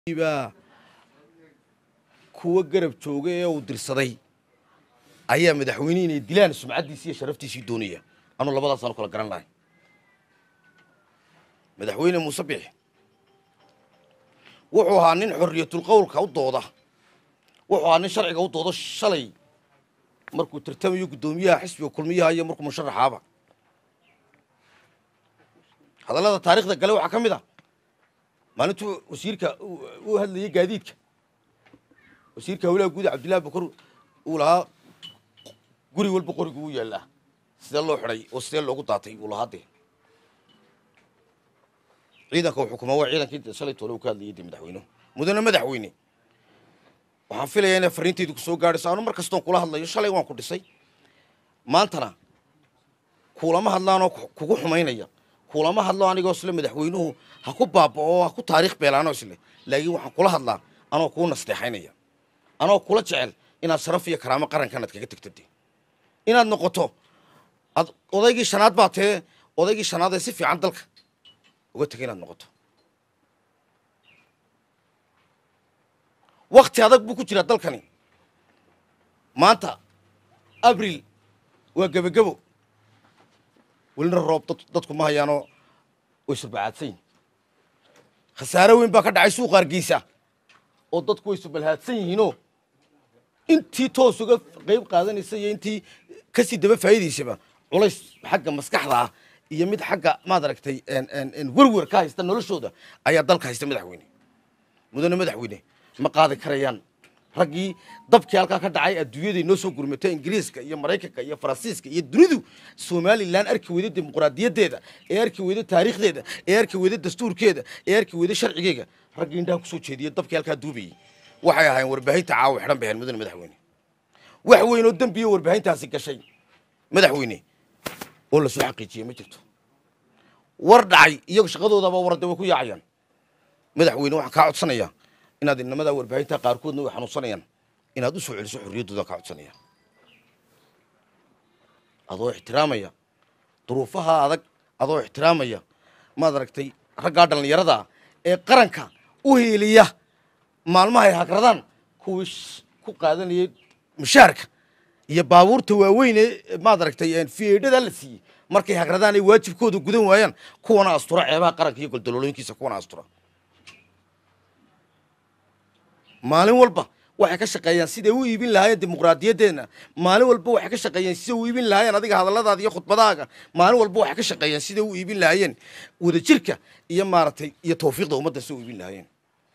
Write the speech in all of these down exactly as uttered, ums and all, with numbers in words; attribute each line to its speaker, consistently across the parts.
Speaker 1: iba kuwa garab jooga ee uu dirsaday ayaa madaxweynaha inay dilaan sumcadiisa iyo sharaftiisa doonaya anu labadaas aan kala garan lahayn madaxweyne Muuse Biixi wuxuu ahaa nin xorriyatul qowlka u dooda wuxuu ahaa nin sharciga u doodo shalay markuu tartamayo gudoomiyaha xisbiga kulmiyaha iyo markuu musharaxaaba hadalada taariikhda gale waxa kamid ah maalintuu wasiirka uu hadlayay gaadiidka wasiirka hawlaha guud Cabdullaahi Bakar uu lahaa guri walba qorigu uu yeelaa sida loo xiray oo sida loogu daatay uu lahaa de ciidanka xukuumadda waa ciidankii shalay toole uu ka hadlayay madaxweynuhu mudane madaxweyne waxaan filayaa in fariinteedu ku soo gaadhayso aanu mar kasta kula hadlayo shalay waan ku dhisay maantana kulama hadlaan oo kugu xumaynaya kulama hadlo anigoo isla madaxweynuhu ha ku baabao ha ku taariikh beelaano isla laakiin waxaan kula hadlaa anoo ku nasteexaynaya anoo kula jecel inaad sharaf iyo karaamo qarankan aad kaga tagtay inaad noqoto ad odaygii shanaad baa tee odaygii shanaad ee si fiican dalka uga tagay inaad noqoto waqti adag buu ku jira dalkani maanta abriil waa gabagabo walna roob dadku ma hayaano way surbacaadsan khasaaro weyn baa ka dhacay suuqa Hargeysa oo dadku way surbalhaadsan yihiinoo intii toos uga qayb qaadanaysa iyo intii ka sii daba faa'iideysaba culays xagga maskaxda ah iyo mid xagga maad aragtay en en warwar ka haysta noloshooda ayaa dalka haysta madaxweyne mudane madaxweyne ma qaadi karayaan raggii dabkii halka ka dhacay adduunyada inoo soo gurmatay Ingiriiska iyo Mareykanka iyo Faransiiska iyo dunidu Soomaaliland arki weyda dimuqraadiyadeeda ee arki weyda taariikhdeeda ee arki weyda dastuurkeeda ee arki weyda sharcigeega raggii indhaha ku soo jeediyay dabkii halka duubiyay waxay ahayn warbaahinta caaw xidhan bixin mudane madaxweyne wax weyn oo dambiyo warbaahintaasi gashay madaxweyne oo la soo xaqiijiyay ma jirto war dhacay iyagu shaqadoodaba warada way ku yaacayaan madaxweyne waxa ka codsanaya inaad inamada warbaahinta qaarkoodna way xanuunsanayaan inaad u soo celiso xorriyadooda ka codsanaya adoo ixtiraamaya duruufaha adag adoo ixtiraamaya maad aragtay ragga dhalinyarada ee qaranka u heeliya maalmaha ay hakradaan kuwii ku qaadanayay mushaarka iyo baabuurta waaweyn ee maad aragtay fiidhada la siiyay markay hakradaan ay waajibkooda gudan waayaan kuwana astura ceebaha qaranka iyo goldolooyinkiisa kuwana astura maalin walba waxay ka shaqeeyaan sidii u iibin lahaayeen dimuqraadiyadeena maalin walba waxay ka shaqeeyaan sidii u iibin lahaayeen adiga hadalladaada iyo khudbadaaga maalin walba waxay ka shaqeeyaan sidii u iibin lahaayeen wadajirka iyo maaragtay iyo tawfiiqda ummadda soo iibin lahaayeen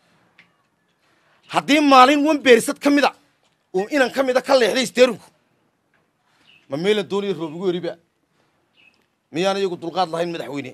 Speaker 1: haddii maalin wan beerisad ka mida oo inan ka mida ka leexday isteerinku ma meela dooliyo roob ugu yariba miyaan iyagu dulqaad lahayn madaxweyne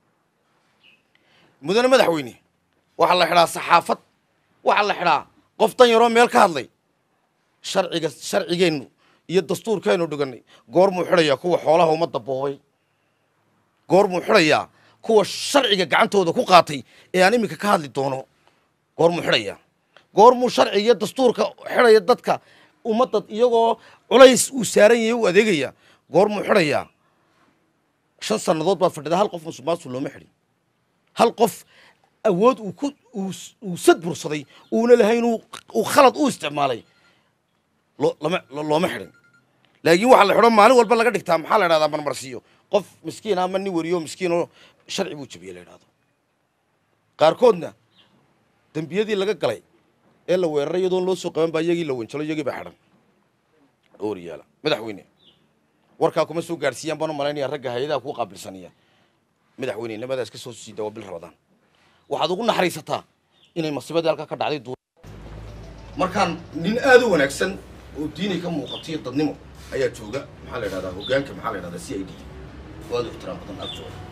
Speaker 1: mudane madaxweyne waxa la xidhaa saxaafad waxa la xidhaa qof tan yaroo meel ka hadlay sharciga sharcigeenu iyo dastuurkeenu dhiganay goormuu xidhayaa kuwa xoolaha ummadda boobay goormuu xidhayaa kuwa sharciga gacantooda ku qaatay ee aan iminka ka hadli doono goormuu xidhayaa goormuu sharciga iyo dastuurka xidhaya dadka ummadda iyagoo culays uu saaran yahay u adeegaya goormuu xidhayaa shan sannadood baad fadhida hal qof musuqmaasuq looma xidhin hal qof awood uu ku uu sad bursaday uuna lahayn uu khalad u isticmaalay lama looma xidhin laakiin waxa la xidho maalin walba laga dhigtaa maxaa la yidhahdaa marmarsiyo qof miskiin ama nin wariyo miskiin oo sharci buu jabiyey la yidhahdo qaarkoodna dembiyadii laga galay ee la weeraray iyadoon loo soo qaban baa iyagii la wanjalo iyagii baa xidhan ooriyaala madaxweyne warkaa kuma soo gaadhsiiyaan baan u malaynaya ragga hay-adaha kuu qaabilsanaya madaxweyne nimadaas ka soo sii dawa bil rabadaan waxaad ugu naxariisataa inay masiibada halka ka dhacday duur markaan nin aad u wanaagsan oo diinay ka muuqatay dadnimo ayaa jooga maxaa la yiraahdaa hoggaanka maxaa la yiraahdaa C I D waad ixtiraam badan aad jooga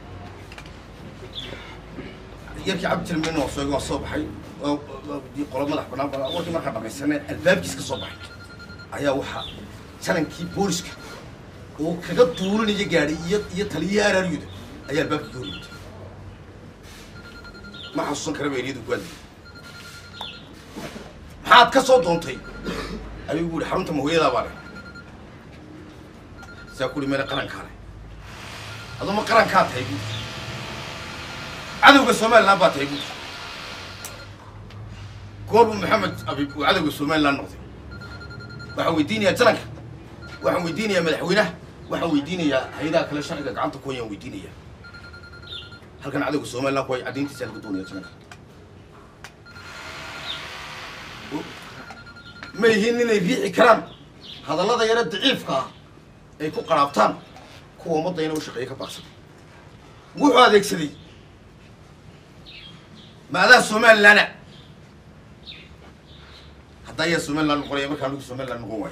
Speaker 1: yarkii cabdirmin oo soo soo baxay di qolo madax banaan baa warkii marka dhamaysanay albaabkiis ka soo baxay ayaa waxa janankii booliska oo kaga duulinaya gaari iyo iyo taliyaha raariyada ayaa albaabkii hor yimid ما حسون كربي يريد يقول حاد كسر دونتي أبي يقول حرمت مهوية لا باره سأقول مين قرن كاره هذا ما قرن كات هيجي عدو قسمة لا بات هيجي قرب محمد أبي وعدو السومال لا نقضي وحويديني يا ترك وحويديني يا مدحوينه وحويديني يا هيدا كل شركة قعنت كوي ويديني يا هل كان عدو السومال لا كوي عدين تسأل بدون يا ترك ما يهينني يبيع كلام هذا الله يرد ضعيف كا يكون قرابتان كوا مضينا وشقيه كباصل وهذا يكسدي ماذا السومال لنا حتى هي السومال لنا نقول يا مكان السومال لنا نقول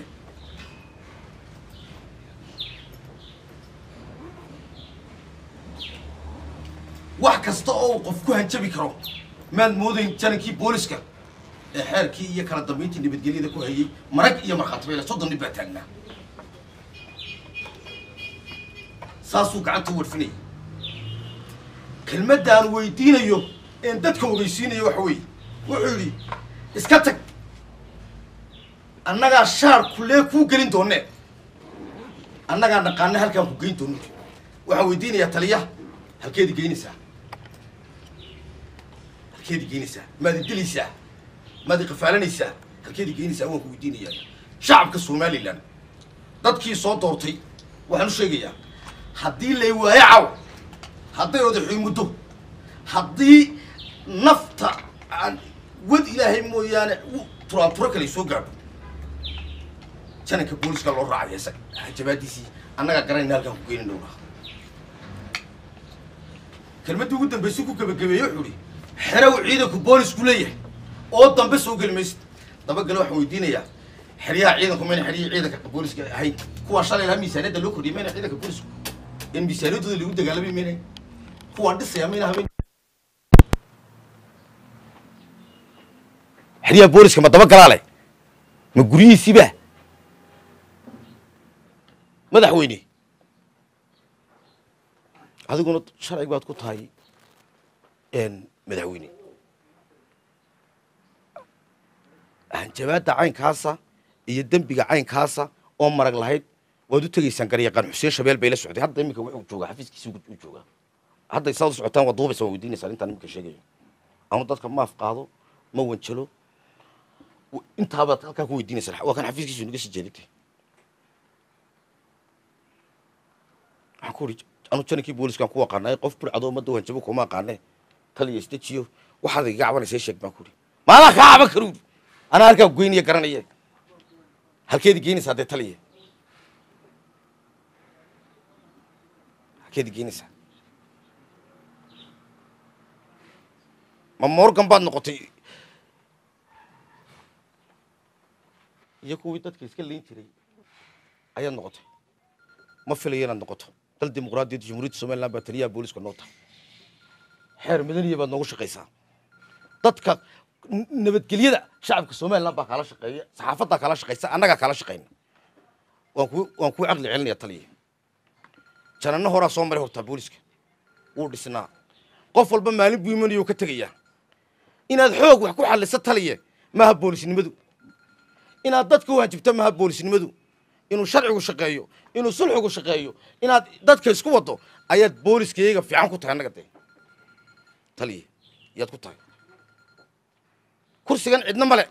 Speaker 1: wax kasta oo qof ku hanjabi karo maad moodayn janankii booliska ee xeerkii iyo kala dambeyntii nabadgelyada ku hayay marag iyo marxatbeele soddon nib baa taagnaa saasuu gacanta warfinay kelmadaan weydiinayo een dadka ogeysiinayo waxa weeye wuxuu yidhi iska tag annagaa shaar kulee kuu gelin doonee annagaa naqaana halkaan ku geyn doono waxaa weydiinayaa taliya halkeedi geynaysaa halkeedi geynaysaa maadi dilaysaa maadi qafaalanaysaa halkeedi geynaysaa waan ku weydiinayaa shacabka somalilan dadkii soo doortay waxaan u sheegayaa haddii lay waayo caw hadday odaxuy muddo haddii nafta aan wad ilaahay mooyaane turaanturo kale soo gaadho jananka booliska loo raacaya isaga hanjabaadiisii annagaa garanayna halkaan ku geynin dhowraa kelmadii ugu dambaysay ku gabagabeeye wuxuu ihi xerow ciidanku boolisku leeyahay oo dambe soo geli maysid dabagale waxaan weydiinayaa xeryaha ciidanku mayna xeryihii ciidanka booliska ahayn kuwaa shalay lahaa miisaaniyadda loo kordhiyay mayna ciidanka boolisku in miisaaniyaddooda lagu dagaalamay mayna kuwaan dhisaya mayna habeen xeryaha booliska ma dabagalaa leh ma guryihiisiiba madaxweyne adiguna sharci baad ku tahay een madaxweyne hanjabaadda caynkaasa iyo dembiga caynkaasa oo marag lahayd waad u tegaysaan garyaqaan xuseen shabeel bay la socday hadda iminka wuxuu joogaa xafiiskiisa u joogaa hadday saad u socotaan waad duubaysaa waa weydiinaysaan intaan iminka sheegayo ama dadka maaf qaado ma wanjalo intaabaad halkaa ku weydiinaysaan waa kan xafiiskiisu inaga sii jeedintay waxaan ku uri anu janankii booliskaan ku aqaanay qof burcado ummadda hanjabo kuma aqaane taliya isdejiyo waxaad iga cabanaysa sheeg baan ku uri maadaa kaa caban karuur anaa halkaa goynaya garanaya halkeedi geynaysaa dee taliya halkeedi geynaysaa ma morgan baad noqotay iyo kuwii dadka iska leyn jiray ayaad noqotay ma filayo inaad noqoto dal dimuqraadiyadda jamhuuriyadda somaliland baa taliyaha booliska noo tahay xeer madaniya baad noogu shaqaysaa dadka nabadgelyada shacabka somaliland baa kaala shaqeeya saxaafaddaa kaala shaqaysa annagaa kaala shaqayna waan ku waan kuu caqli celinaya taliya jananno horaa soo maray hortaa booliska wuu dhisnaa qof walba maalin buu imanayo ka tegayaa inaad xoog wax ku xalliso taliya maaha boolisnimadu inaad dadka u hanjibto maaha boolisnimadu inuu sharcigu shaqeeyo inuu sulxigu shaqeeyo inaad dadka isku wado ayaad booliskayga fiican ku tahay annaga dee taliya yaad ku tahay kursigan cidna male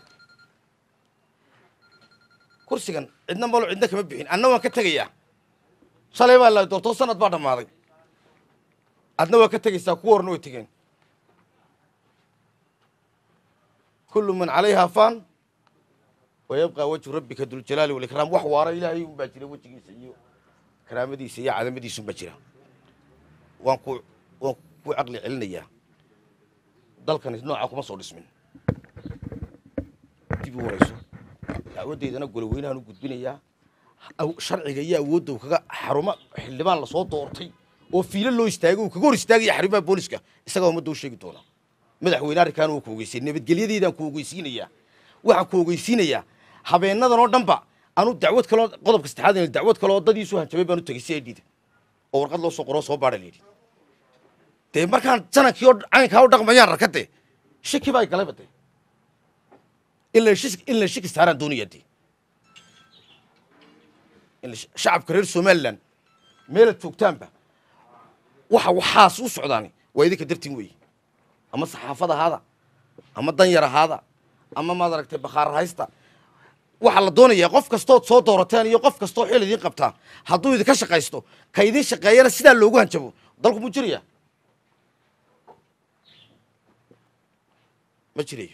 Speaker 1: kursigan cidna malo cidna kama bixin anna waan ka tegayaa shalay baa la doortoo sanad baa dhammaaday adna waa ka tegaysaa kuwa horna way tegeen kullu man calayhaa faan ويبقى وجه ربك ذو الجلال والإكرام وحوار إلهي مباشرة وجهي سيو كرامتي سيا عدمتي سمباشرة وانكو وانكو عقلي علنيا ضل كان نوعكم مصور اسمين تبي وريسو أودي إذا نقول وين هنقول بينيا أو شرعي جاي أود وكذا حرمة حلمان لصوت دورتي وفيل اللي يستاجو كجور يستاجي حرمة بوليسكا استجوا مدو شيء تونا مدحوينار كانوا كوجيسين نبت جليدي إذا كوجيسينيا waxa ku ogeysiinaya habeenadan oo dhanba aanu dacwad kale qodobka saddexaad ee dacwad kale oo dadii soo hanjabay baan u tagay si ay dhid oo warqad loo soo qoro soo baadhay leeyahay te markaan janankii oo caynka u dhaqmayaan rakade shaki bay galay baday illa shaki illa shaki saaran dooniyadii illa shacabka reer Somaliland meel joogtaanba waxa waxaas u socdaani waa idinka dartiin weey ama saxaafada hada ama dan yar hada ama maad aragtay bakhaar haysta waxa la doonayaa qof kastoo soo doorateen iyo qof kastoo xil idin qabtaa hadduu idinka shaqaysto ka idin shaqeeyana sidaa loogu hanjabo dalku mu jiriya ma jirayo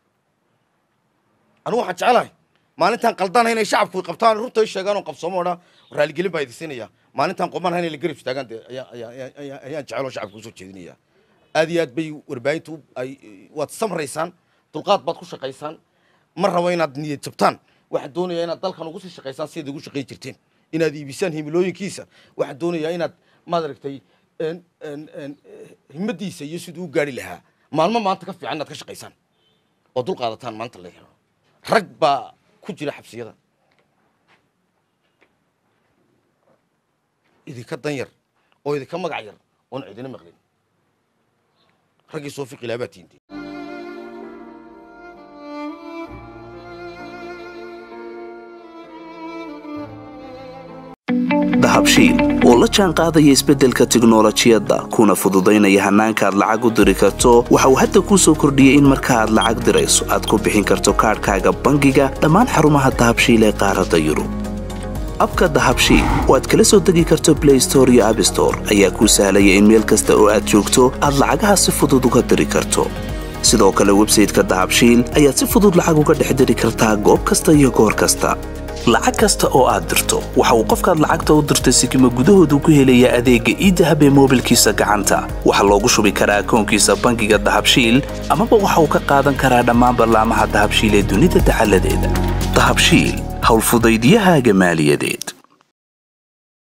Speaker 1: anu waxaan jecelahay maalintaan qaldanahay inay shacabku qabtaan runta ay sheegaan oo qabsoomo oo raaligelin baa idin siinaya maalintaan qomanahay inay la garib istaagaan ayaan jecel oo shacabku soo jeedinaya aad iyo aad bay warbaahintu ay waad samraysaan dulqaad baad ku shaqaysaan ma rabo inaad niyad jabtaan waxaan doonayaa inaad dalkan ugu sii shaqaysaan sidii ugu shaqayn jirteen inaad iibisaan himilooyinkiisa waxaan doonayaa inaad maad aragtay himmadiisa iyo siduu u gaari lahaa maalmo maanta ka fiican inaad ka shaqaysaan oo dul qaadataan maanta la helo rag baa ku jira xabsiyada idinka dan yar oo idinka magac yar oon cidina maqlin raggii soo fiqi lahaa baa tiintay
Speaker 2: dahabshiil oo la jaan qaadaya isbeddelka tiknoolajiyadda kuna fududaynaya hannaanka aad lacag u diri karto waxa uu hadda kuu soo kordhiyey in marka aad lacag dirayso aad ku bixin karto kaadhkaaga bangiga dhammaan xarumaha dahabshiil ee qaaradda yurub abka dahabshiil oo aad kala soo degi karto blay store iyo abstore ayaa kuu sahlaya in meel kasta oo aad joogto aad lacagaha si fudud uga diri karto sidoo kale websayteka dahabshiil ayaad si fudud lacag uga dhex diri kartaa goob kasta iyo goor kasta lacag kasta oo aad dirto waxa uu qofkaad lacagta u dirtay sikima gudahoodu ku helayaa adeegga idahab ee moobilkiisa gacanta waxaa loogu shubi karaa akoonkiisa bangiga dahabshiil amaba waxa uu ka qaadan karaa dhammaan ballaamaha dahabshiil ee dunida dacaladeeda dahabshiil howlfudaydiyahaaga maaliyadeed